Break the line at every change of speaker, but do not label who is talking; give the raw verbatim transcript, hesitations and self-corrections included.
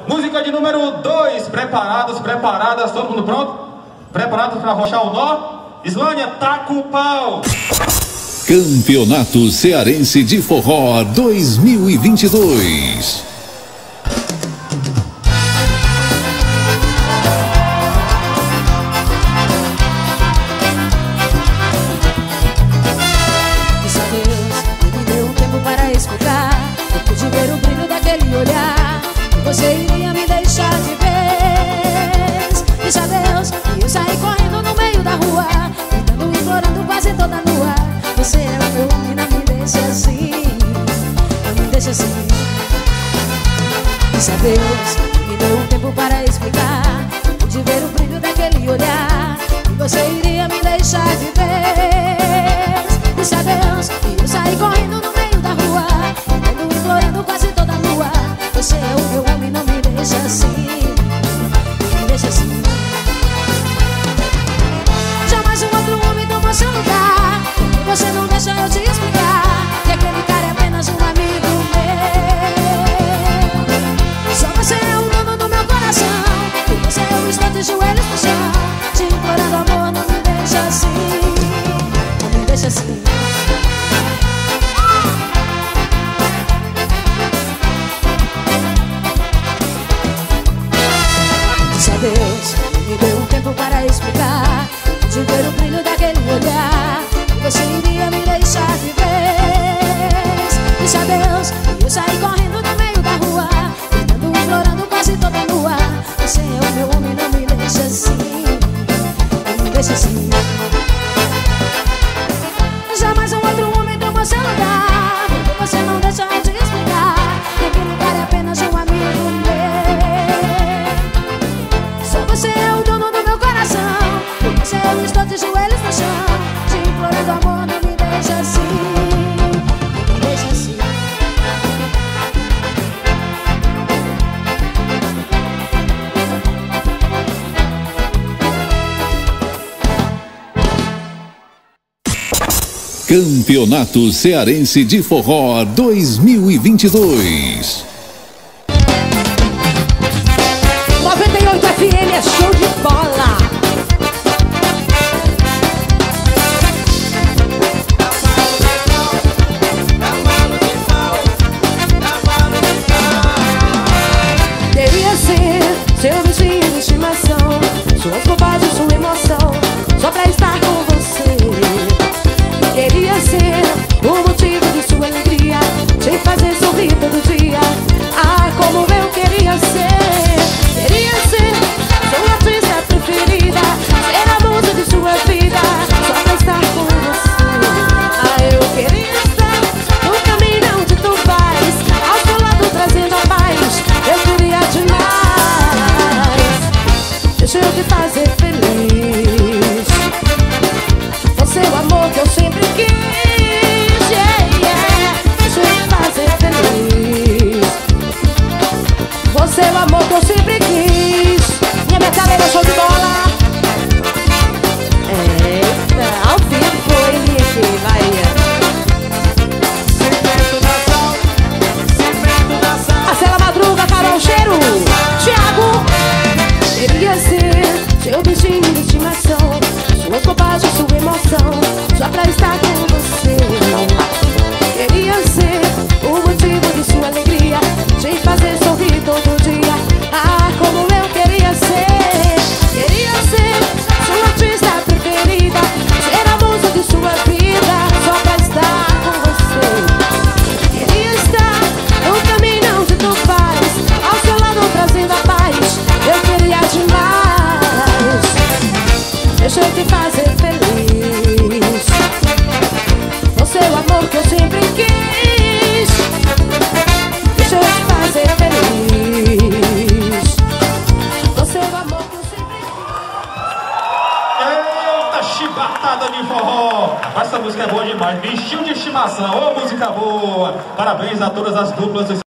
Música de número dois. Preparados, preparadas, todo mundo pronto? Preparados para arrochar o nó? Islânia, taca o pau!
Campeonato Cearense de Forró dois mil e vinte e dois.
Você iria me deixar de vez. Disse a Deus e eu saí correndo no meio da rua, gritando, implorando, quase toda nua. Você é o meu homem, não me deixa assim, não me deixa assim. Disse a Deus, me deu um tempo para explicar, de ver o brilho daquele olhar, e você iria me deixar de vez. Disse a Deus e eu saí correndo no meio da rua, gritando, implorando, quase toda nua. Você é o meu homem, não me deixa assim, não me deixa assim. Jamais um outro homem tomou seu lugar. Você não deixa eu te explicar que aquele cara é apenas um amigo meu. Só você é o dono do meu coração, e você eu estou de joelhos no chão, te implorando amor, não me deixa assim, não me deixa assim. Deus me deu um tempo para explicar, de ver o brilho daquele olhar, você iria me deixar de vez. Disse a Deus e eu saí correndo no meio da rua, gritando, implorando, quase toda nua. Você é o meu homem, não me deixa assim, não me deixa assim. Jamais um outro homem tomou seu lugar, porque você não deixa eu te explicar que aquele cara é apenas um amigo meu. Você é o dono do meu coração, por você eu estou de joelhos no chão, te implorando amor, não me deixa assim, não me deixa assim.
Campeonato Cearense de Forró dois mil e vinte e dois.
noventa e oito F M é show de bola. Queria ser seu bichinho de estimação, suas bobagens, sua emoção, só pra estar com você. Queria ser o motivo de sua alegria, te fazer sorrir todo dia. Ah, como eu queria ser. Queria ser sua artista preferida, ser a musa de sua vida, só pra estar com você. Ah, eu queria estar no caminho onde tu vais, ao seu lado trazendo a paz. Eu queria demais, deixa eu te fazer feliz. Você é o amor que eu sempre quis, yeah, yeah. Deixa eu te fazer feliz. Você é o amor que eu sempre quis. Minha metaleira, show de bola. Eita, ao vivo foi aqui, vai.
Secreto da sal, secreto da sal.
Marcela Madruga, Carol Cheiro, Thiago. Queria ser seu bichinho de estimação, suas bobagens, sua emoção, só pra estar com você. Queria ser o motivo de sua alegria, te fazer sorrir todo dia. Ah, como eu queria ser. Queria ser sua artista preferida, ser a musa de sua vida, só pra estar com você. Queria estar no caminho onde tu vais, ao seu lado trazendo a paz. Eu queria demais, deixa eu te fazer feliz. Você é o amor que eu sempre quis, deixa eu te fazer feliz. Você é o amor que eu sempre quis.
Eita, chibatada de forró! Essa música é boa demais, bichinho de estimação, ô música boa! Parabéns a todas as duplas.